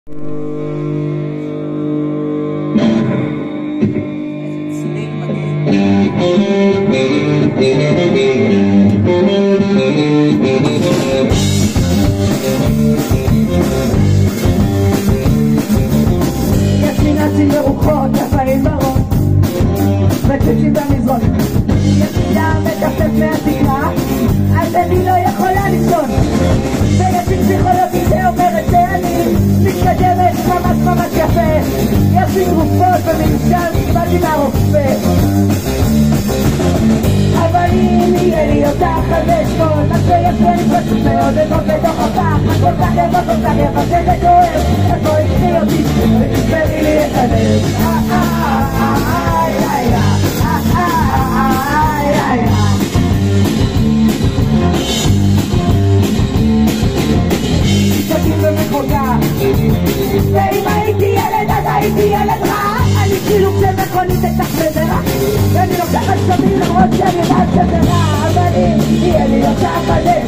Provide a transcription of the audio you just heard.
יש לי נאצים ורוחות, יפאים בראש וצ'צ'ים במזרון, יש לי דם מטפטף מהתקרה, אז אני לא יכולה לישון, ויש לי פסיכולוגית שאומרת שאני מתקדמת ממש ממש יפה, יש לי תרופות ומיושן קיבלתי מהרופא, אבל אם יהיה לי אותך על אשכול, מה שיש לי פשוט מאוד לזרוק לתוך הפח, כל כך יפה, כל כך יפה שזה כואב, איפה הקחי אותי ותספרי לי את הלב. שתים במחוגה, ואם הייתי ילד אז הייתי ילד רע, אני כאילו כשמכונית אצלך בזרע, ואני לוקחת סמים למרות שאני יודעת שזה רע, אבל אם יהיה לי אותך על